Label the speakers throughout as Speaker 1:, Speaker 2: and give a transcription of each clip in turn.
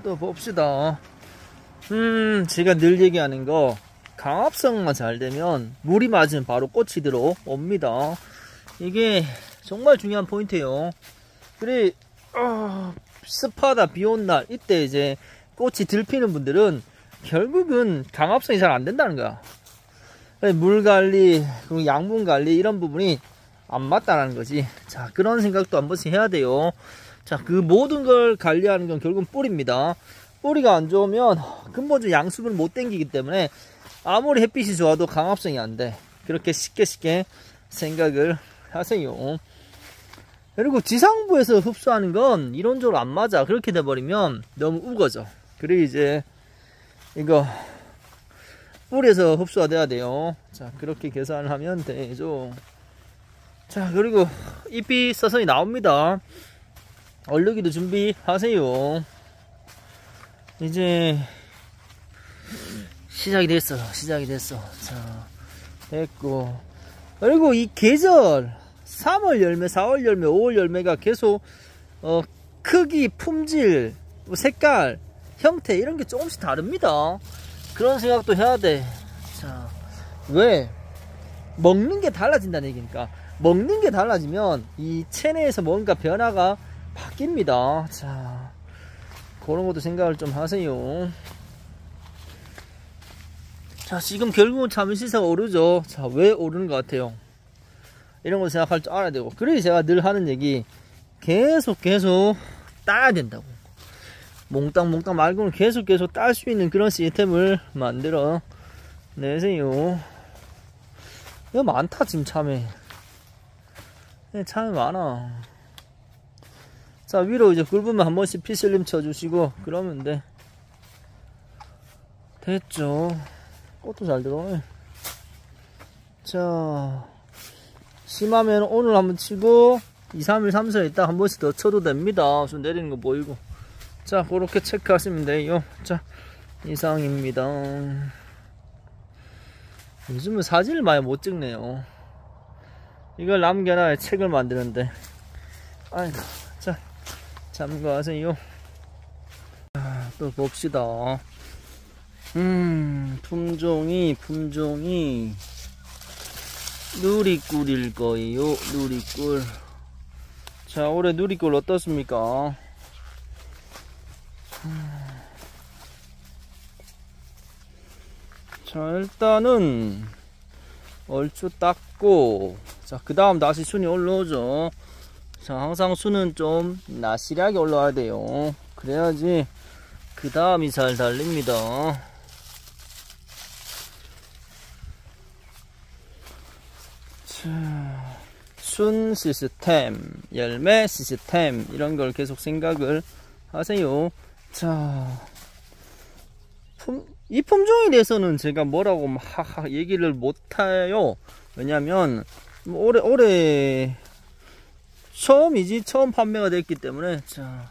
Speaker 1: 또 봅시다. 제가 늘 얘기하는 거, 강압성만 잘 되면 물이 맞으면 바로 꽃이 들어옵니다. 이게 정말 중요한 포인트예요. 그래, 습하다, 비 온 날, 이때 이제 꽃이 들피는 분들은 결국은 강압성이 잘 안 된다는 거야. 물 관리, 그리고 양분 관리, 이런 부분이 안 맞다라는 거지. 자, 그런 생각도 한 번씩 해야 돼요. 자, 그 모든 걸 관리하는 건 결국은 뿌리입니다. 뿌리가 안 좋으면 근본적으로 양수분을 못 당기기 때문에 아무리 햇빛이 좋아도 강압성이 안 돼. 그렇게 쉽게 생각을 하세요. 그리고 지상부에서 흡수하는 건 이론적으로 안 맞아. 그렇게 돼버리면 너무 우거져. 그래 이제 이거 뿌리에서 흡수가 돼야 돼요. 자, 그렇게 계산을 하면 되죠. 자, 그리고 잎이 서서히 나옵니다. 얼르기도 준비하세요. 이제 시작이 됐어. 자, 됐고. 그리고 이 계절 3월 열매, 4월 열매, 5월 열매가 계속 크기, 품질, 색깔, 형태 이런 게 조금씩 다릅니다. 그런 생각도 해야 돼. 자, 왜? 먹는 게 달라진다는 얘기니까. 먹는 게 달라지면 이 체내에서 뭔가 변화가 바뀝니다. 자, 그런 것도 생각을 좀 하세요. 자, 지금 결국은 참외시세가 오르죠. 자, 왜 오르는 것 같아요? 이런 거 생각할 줄 알아야 되고. 그래서 제가 늘 하는 얘기, 계속 따야 된다고. 몽땅 말고는 계속 딸 수 있는 그런 시스템을 만들어 내세요. 이거 많다. 지금 참외 많아. 자, 위로 이제 굵으면 한 번씩 피슬림 쳐주시고 그러면 돼. 됐죠. 꽃도 잘 들어오네. 자, 심하면 오늘 한번 치고 2, 3일, 3, 4일 있다 한 번씩 더 쳐도 됩니다. 좀 내리는 거 보이고. 자, 그렇게 체크하시면 돼요. 자, 이상입니다. 요즘은 사진을 많이 못 찍네요. 이걸 남겨놔야 책을 만드는데. 아이고. 자, 참고하세요. 또 봅시다. 품종이 누리꿀일 거예요. 누리꿀. 자, 올해 누리꿀 어떻습니까? 자, 일단은 얼추 땄고, 자, 그 다음 다시 순이 올라오죠. 자, 항상 순은 좀 나시하게 올라와야 돼요. 그래야지 그 다음이 잘 달립니다. 자, 순 시스템, 열매 시스템, 이런 걸 계속 생각을 하세요. 자, 이 품종에 대해서는 제가 뭐라고 얘기를 못해요. 왜냐면 올해 처음 판매가 됐기 때문에.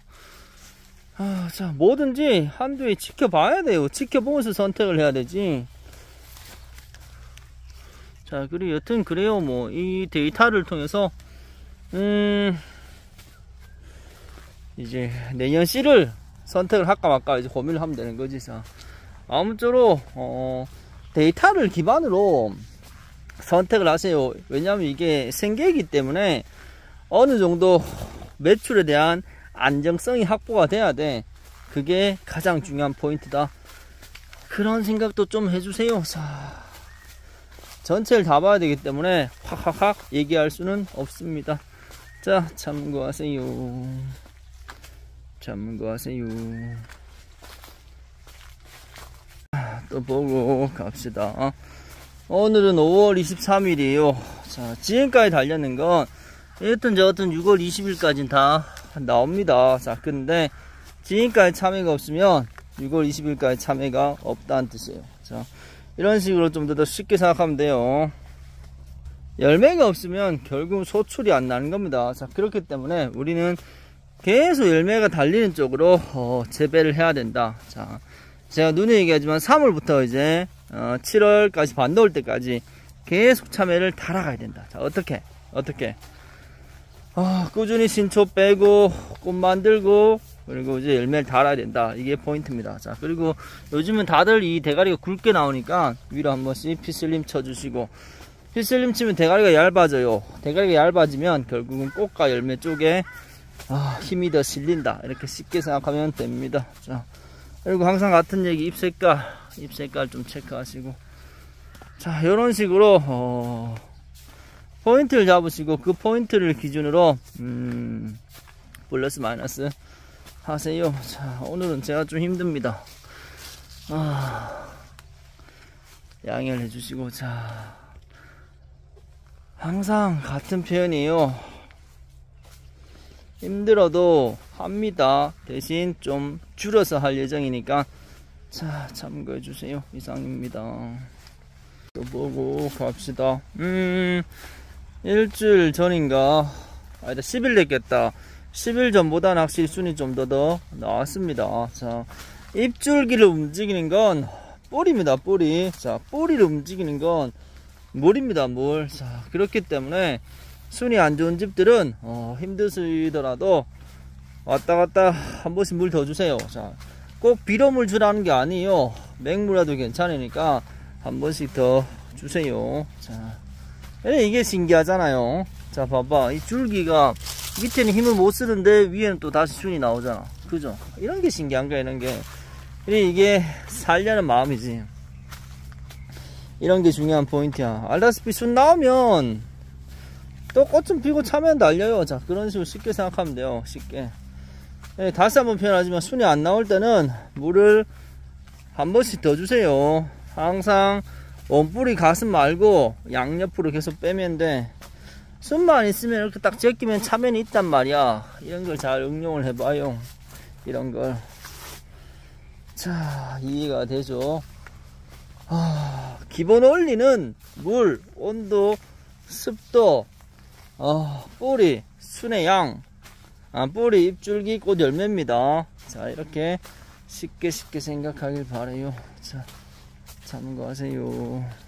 Speaker 1: 자, 뭐든지 한두 해 지켜봐야 돼요. 지켜보면서 선택을 해야 되지. 자, 그리고 여튼 그래요. 뭐 이 데이터를 통해서 이제 내년 씨를 선택을 할까 말까 이제 고민을 하면 되는 거지. 자, 아무쪼록 데이터를 기반으로 선택을 하세요. 왜냐하면 이게 생계이기 때문에 어느 정도 매출에 대한 안정성이 확보가 돼야 돼. 그게 가장 중요한 포인트다. 그런 생각도 좀 해주세요. 자, 전체를 다 봐야 되기 때문에 확 얘기할 수는 없습니다. 자, 참고하세요. 또 보고 갑시다. 오늘은 5월 23일이에요. 자, 지금까지 달렸는 건 여튼 6월 20일까지는 다 나옵니다. 자, 근데 지금까지 참외가 없으면 6월 20일까지 참외가 없다는 뜻이에요. 자, 이런 식으로 좀 더 쉽게 생각하면 돼요. 열매가 없으면 결국 소출이 안 나는 겁니다. 자, 그렇기 때문에 우리는 계속 열매가 달리는 쪽으로 재배를 해야 된다. 자, 제가 눈에 얘기하지만 3월부터 이제 7월까지 반도 올 때까지 계속 참외를 달아가야 된다. 자, 어떻게 꾸준히 신초 빼고 꽃 만들고 그리고 이제 열매를 달아야 된다. 이게 포인트입니다. 자, 그리고 요즘은 다들 이 대가리가 굵게 나오니까 위로 한 번씩 피슬림 쳐주시고, 피슬림 치면 대가리가 얇아져요. 대가리가 얇아지면 결국은 꽃과 열매 쪽에 힘이 더 실린다. 이렇게 쉽게 생각하면 됩니다. 자, 그리고 항상 같은 얘기, 잎 색깔 좀 체크하시고, 자, 이런 식으로 포인트를 잡으시고 그 포인트를 기준으로 플러스 마이너스 하세요. 자, 오늘은 제가 좀 힘듭니다. 양해를 해주시고, 자, 항상 같은 표현이에요. 힘들어도 합니다. 대신 좀 줄여서 할 예정이니까, 자, 참고해 주세요. 이상입니다. 또 보고 갑시다. 일주일 전인가, 아니다, 10일 됐겠다. 10일 전보다는 확실히 순이 좀 더 나왔습니다. 자, 잎줄기를 움직이는 건 뿌리입니다. 뿌리. 자, 뿌리를 움직이는 건 물입니다. 물. 자, 그렇기 때문에 순이 안 좋은 집들은 힘드시더라도 왔다 갔다 한 번씩 물 더 주세요. 자, 꼭 비료물 주라는 게 아니에요. 맹물라도 괜찮으니까 한 번씩 더 주세요. 자, 이게 신기하잖아요. 자, 봐봐. 이 줄기가 밑에는 힘을 못 쓰는데 위에는 또 다시 순이 나오잖아. 그죠? 이런 게 신기한 거야, 이런 게. 이게 살려는 마음이지. 이런 게 중요한 포인트야. 알다시피 순 나오면 또 꽃 좀 피고 차면 날려요. 자, 그런 식으로 쉽게 생각하면 돼요. 쉽게. 다시 한번 표현하지만 순이 안 나올 때는 물을 한 번씩 더 주세요. 항상 원뿌리 가슴 말고 양옆으로 계속 빼면 돼. 순만 있으면 이렇게 딱 제끼면 차면이 있단 말이야. 이런 걸 잘 응용을 해봐요. 이런 걸. 자, 이해가 되죠? 기본 원리는 물, 온도, 습도, 뿌리, 순의 양, 뿌리, 잎줄기, 꽃, 열매입니다. 자, 이렇게 쉽게 생각하길 바라요. 자, 참고하세요.